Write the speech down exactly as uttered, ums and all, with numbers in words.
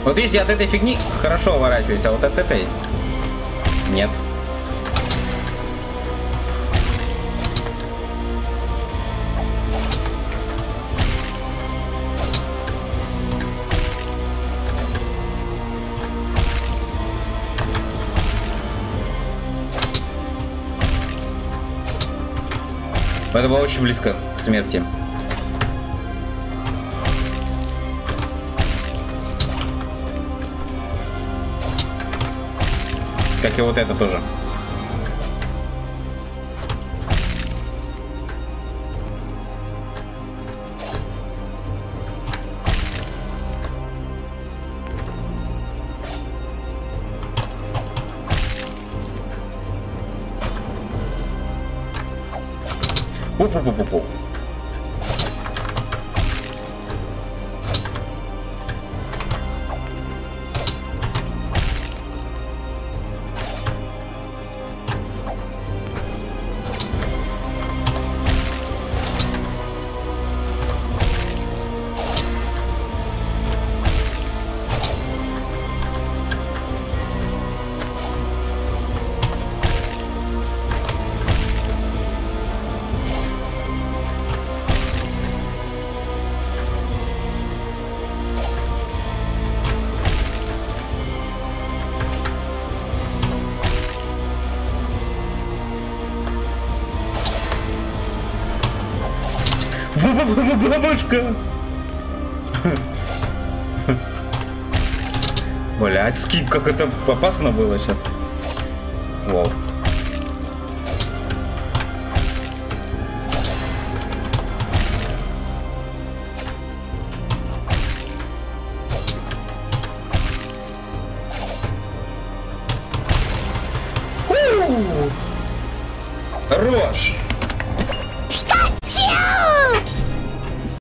Вот видите, от этой фигни хорошо уворачиваюсь, а вот от этой нет. Это было очень близко к смерти. Как и вот это тоже. Пу-пу-пу-пу-пу. Бабушка! Блядь, скип, как это опасно было сейчас. Вау. Хорош!